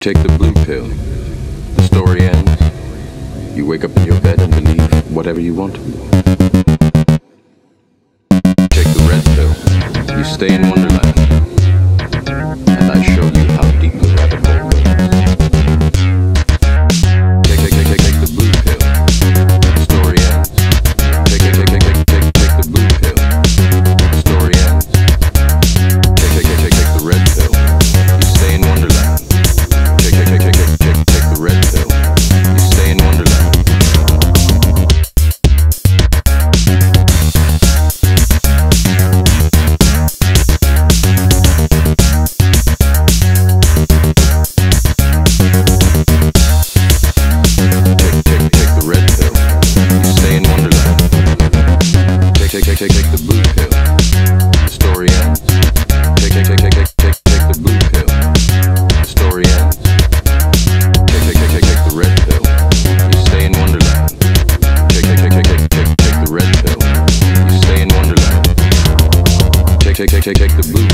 Take the blue pill. The story ends. You wake up in your bed and believe whatever you want to believe. Take the red pill. You stay in Wonderland. And I show you how deep the rabbit hole goes. Take the blue pill. The story ends. Take the blue pill. The story ends. Take the red pill. You stay in Wonderland. Take the red pill. You stay in Wonderland. Take the red pill. You stay in Wonderland. Take the blue pill. The story ends. Take the blue pill. The story ends. Take the red pill. You stay in Wonderland. Take the red pill. You stay in Wonderland. Take the blue